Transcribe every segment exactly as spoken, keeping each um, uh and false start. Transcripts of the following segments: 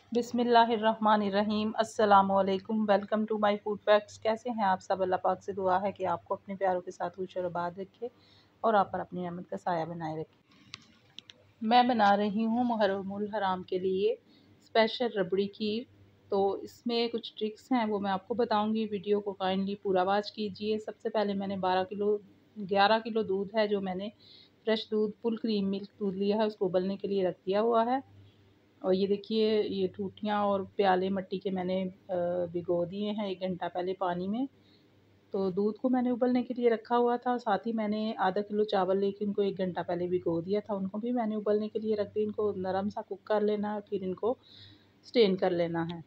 बिस्मिल्लाहिर्रहमानिर्रहीम। अस्सलामुअलैकुम। Welcome to my food facts. कैसे हैं आप सब? अल्लाह पाक से दुआ है कि आपको अपने प्यारों के साथ खुश और आबाद रखे और आप पर अपनी रहमत का साया बनाए रखे। मैं बना रही हूँ मुहर्रमुल हराम के लिए स्पेशल रबड़ी खीर। तो इसमें कुछ ट्रिक्स हैं, वो मैं आपको बताऊंगी। वीडियो को काइंडली पूरा वॉच कीजिए। सबसे पहले मैंने बारह किलो ग्यारह किलो दूध है जो मैंने फ्रेश दूध फुल क्रीम मिल्क दूध लिया है, उसको उबलने के लिए रख दिया हुआ है। और ये देखिए, ये टूटियाँ और प्याले मिट्टी के मैंने भिगो दिए हैं एक घंटा पहले पानी में। तो दूध को मैंने उबलने के लिए रखा हुआ था। साथ ही मैंने आधा किलो चावल लेके उनको एक घंटा पहले भिगो दिया था, उनको भी मैंने उबलने के लिए रख दिया। इनको नरम सा कुक कर लेना है, फिर इनको स्टेन कर लेना है।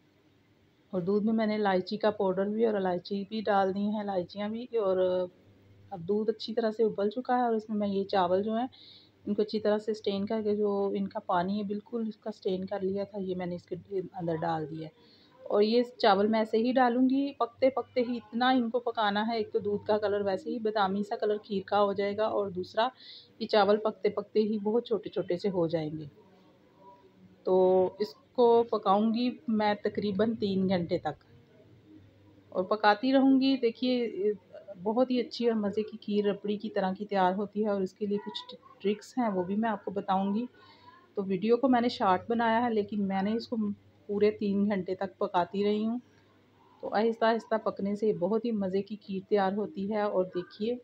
और दूध में मैंने इलायची का पाउडर भी और इलायची भी डाल दी हैं, इलायचियाँ भी। और अब दूध अच्छी तरह से उबल चुका है और इसमें मैं ये चावल जो है इनको अच्छी तरह से स्टेन करके, जो इनका पानी है बिल्कुल इसका स्टेन कर लिया था, ये मैंने इसके अंदर डाल दिया है। और ये चावल मैं ऐसे ही डालूंगी, पकते पकते ही इतना इनको पकाना है। एक तो दूध का कलर वैसे ही बादामी सा कलर खीर का हो जाएगा, और दूसरा ये चावल पकते पकते ही बहुत छोटे छोटे से हो जाएंगे। तो इसको पकाऊंगी मैं तकरीबन तीन घंटे तक और पकाती रहूँगी। देखिए, बहुत ही अच्छी और मज़े की खीर रबड़ी की तरह की तैयार होती है। और इसके लिए कुछ ट्रिक्स हैं, वो भी मैं आपको बताऊँगी। तो वीडियो को मैंने शॉर्ट बनाया है, लेकिन मैंने इसको पूरे तीन घंटे तक पकाती रही हूँ। तो आहिस्ता आहिस्ता पकने से बहुत ही मज़े की खीर तैयार होती है। और देखिए,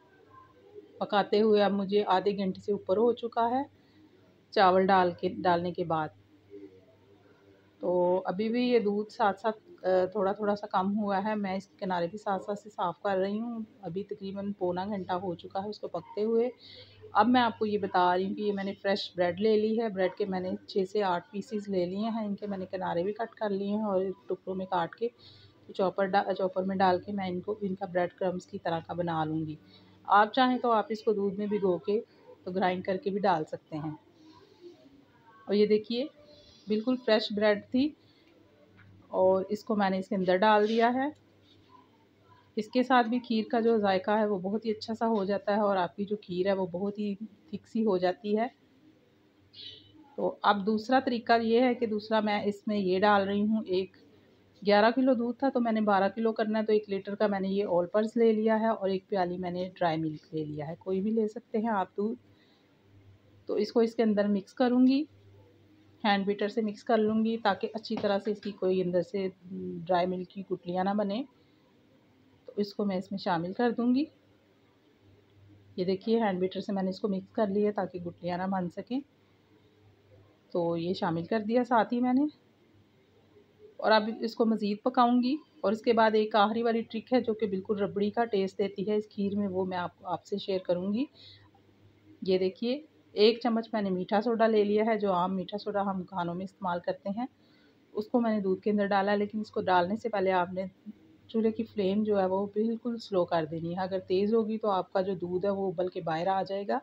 पकाते हुए अब मुझे आधे घंटे से ऊपर हो चुका है चावल डाल के डालने के बाद। तो अभी भी ये दूध साथ साथ थोड़ा थोड़ा सा कम हुआ है। मैं इस किनारे भी साथ साथ से साफ़ कर रही हूँ। अभी तकरीबन पौना घंटा हो चुका है उसको पकते हुए। अब मैं आपको ये बता रही हूँ कि ये मैंने फ़्रेश ब्रेड ले ली है। ब्रेड के मैंने छः से आठ पीसीज ले लिए हैं। इनके मैंने किनारे भी कट कर लिए हैं और टुकड़ों में काट के चॉपर डा चॉपर में डाल के मैं इनको इनका ब्रेड क्रम्स की तरह का बना लूँगी। आप चाहें तो आप इसको दूध में भिगो के तो ग्राइंड करके भी डाल सकते हैं। और ये देखिए, बिल्कुल फ्रेश ब्रेड थी और इसको मैंने इसके अंदर डाल दिया है। इसके साथ भी खीर का जो जायका है वो बहुत ही अच्छा सा हो जाता है और आपकी जो खीर है वो बहुत ही थिक सी हो जाती है। तो अब दूसरा तरीका ये है कि दूसरा मैं इसमें ये डाल रही हूँ, एक ग्यारह किलो दूध था तो मैंने बारह किलो करना है, तो एक लीटर का मैंने ये ऑल पर्स ले लिया है और एक प्याली मैंने ड्राई मिल्क ले लिया है। कोई भी ले सकते हैं आप दूध। तो इसको इसके अंदर मिक्स करूँगी, हैंड बीटर से मिक्स कर लूँगी ताकि अच्छी तरह से इसकी कोई अंदर से ड्राई मिल्क की गुठलियाँ ना बने। तो इसको मैं इसमें शामिल कर दूँगी। ये देखिए, हैंड बीटर से मैंने इसको मिक्स कर लिया ताकि गुठलियाँ ना बन सकें। तो ये शामिल कर दिया साथ ही मैंने। और अब इसको मज़ीद पकाऊंगी। और इसके बाद एक आखिरी वाली ट्रिक है जो कि बिल्कुल रबड़ी का टेस्ट देती है इस खीर में, वो मैं आपको आपसे शेयर करूँगी। ये देखिए, एक चम्मच मैंने मीठा सोडा ले लिया है, जो आम मीठा सोडा हम खानों में इस्तेमाल करते हैं। उसको मैंने दूध के अंदर डाला है, लेकिन इसको डालने से पहले आपने चूल्हे की फ्लेम जो है वो बिल्कुल स्लो कर देनी है। अगर तेज़ होगी तो आपका जो दूध है वो उबल के बाहर आ जाएगा।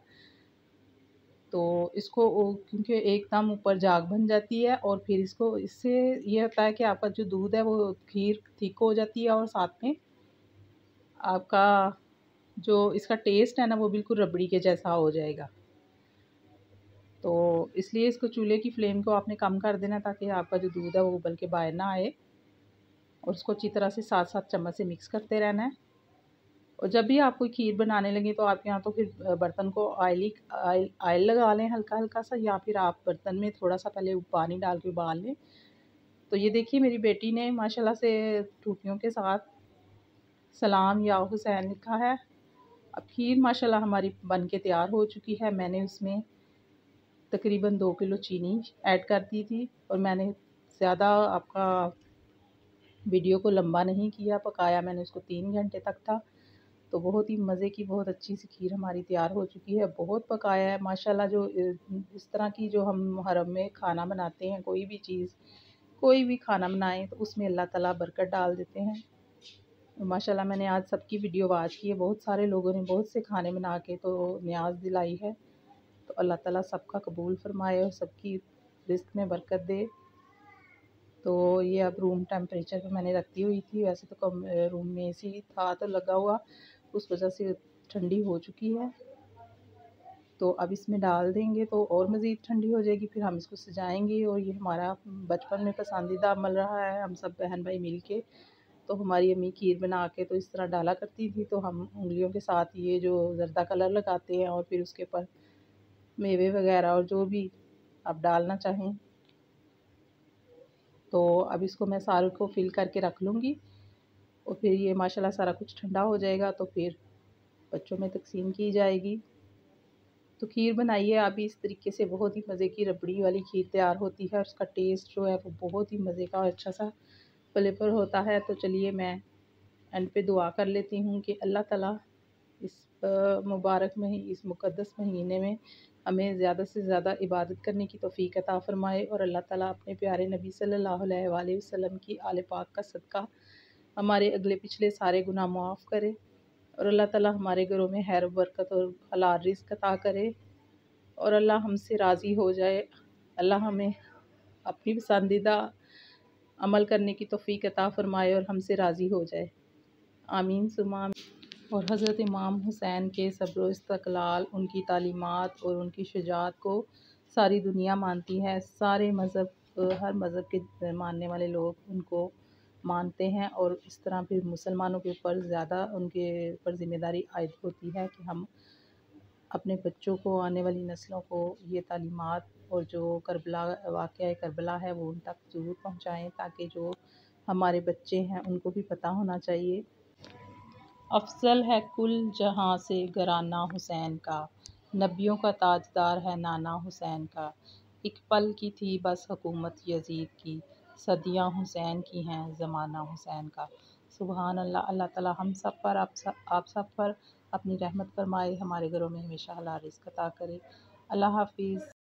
तो इसको क्योंकि एकदम ऊपर जाग बन जाती है और फिर इसको इससे ये होता है कि आपका जो दूध है वो खीर थिक हो जाती है और साथ में आपका जो इसका टेस्ट है ना वो बिल्कुल रबड़ी के जैसा हो जाएगा। तो इसलिए इसको चूल्हे की फ्लेम को आपने कम कर देना ताकि आपका जो दूध है वो उबल के बाहर ना आए। और उसको अच्छी तरह से साथ साथ चम्मच से मिक्स करते रहना है। और जब भी आप कोई खीर बनाने लगे तो आप यहाँ तो फिर बर्तन को ऑयली ऑयल ऑयल लगा लें हल्का हल्का सा, या फिर आप बर्तन में थोड़ा सा पहले पानी डाल के उबाल लें। तो ये देखिए, मेरी बेटी ने माशाल्लाह से टूटियों के साथ सलाम या हुसैन लिखा है। अब खीर माशाल्लाह हमारी बन के तैयार हो चुकी है। मैंने उसमें तकरीबन दो किलो चीनी ऐड कर दी थी और मैंने ज़्यादा आपका वीडियो को लंबा नहीं किया, पकाया मैंने उसको तीन घंटे तक था। तो बहुत ही मज़े की बहुत अच्छी सी खीर हमारी तैयार हो चुकी है। बहुत पकाया है माशाल्लाह। जो इस तरह की जो हम मुहर्रम में खाना बनाते हैं, कोई भी चीज़ कोई भी खाना बनाएं तो उसमें अल्लाह ताला बरकत डाल देते हैं। माशाल्लाह मैंने आज सबकी वीडियो वॉच की है। बहुत सारे लोगों ने बहुत से खाने बना के तो न्याज दिलाई है। तो अल्लाह ताला सबका कबूल फ़रमाए और सबकी रिज़्क़ में बरकत दे। तो ये अब रूम टेम्परेचर पे मैंने रखी हुई थी। वैसे तो कम रूम में एसी था तो लगा हुआ, उस वजह से ठंडी हो चुकी है। तो अब इसमें डाल देंगे तो और मज़ीद ठंडी हो जाएगी। फिर हम इसको सजाएंगे और ये हमारा बचपन में पसंदीदा अमल रहा है। हम सब बहन भाई मिल के, तो हमारी अम्मी खीर बना के तो इस तरह डाला करती थी, तो हम उंगलियों के साथ ये जो ज़र्दा कलर लगाते हैं और फिर उसके ऊपर मेवे वगैरह और जो भी आप डालना चाहें। तो अब इसको मैं सारे को फिल करके रख लूँगी और फिर ये माशाल्लाह सारा कुछ ठंडा हो जाएगा तो फिर बच्चों में तकसीम की जाएगी। तो खीर बनाइए आप भी इस तरीके से, बहुत ही मज़े की रबड़ी वाली खीर तैयार होती है और उसका टेस्ट जो है वो बहुत ही मज़े का और अच्छा सा फ्लेवर होता है। तो चलिए मैं एंड पे दुआ कर लेती हूँ कि अल्लाह ताला इस मुबारक में ही, इस मुक़द्दस महीने में हमें ज़्यादा से ज़्यादा इबादत करने की तौफ़ीक अता फ़रमाए और अल्लाह ताला अपने प्यारे नबी सल्लल्लाहु अलैहि वसल्लम की आले पाक का सदका हमारे अगले पिछले सारे गुनाह माफ़ करे और अल्लाह ताला हमारे घरों में खैर बरकत और हलाल रिज़्क़ अता करे और अल्लाह हमसे राज़ी हो जाए। अल्लाह हमें अपनी पसंदीदा अमल करने की तौफ़ीक अता फ़रमाए और हमसे राज़ी हो जाए। आमीन सुम्मा आमीन। और हज़रत इमाम हुसैन के सब्र व इस्तक़लाल, उनकी तालीमात और उनकी शुजाअत को सारी दुनिया मानती है। सारे मज़हब, हर मज़हब के मानने वाले लोग उनको मानते हैं और इस तरह फिर मुसलमानों के ऊपर ज़्यादा उनके ऊपर ज़िम्मेदारी आयद होती है कि हम अपने बच्चों को, आने वाली नस्लों को ये तालीमात और जो करबला वाक़या करबला है वो उन तक ज़रूर पहुँचाएँ, ताकि जो हमारे बच्चे हैं उनको भी पता होना चाहिए। अफ़ज़ल है कुल जहाँ से घराना हुसैन का, नबियों का ताजदार है नाना हुसैन का। एक पल की थी बस हुकूमत यज़ीद की, सदियाँ हुसैन की हैं ज़माना हुसैन का। सुबहान अल्लाह। अल्लाह ताला हम सब पर, आप सब आप सब पर अपनी रहमत फरमाए, हमारे घरों में हमेशा हलाल रिज़्क़ अता करे। अल्लाह हाफ़िज़।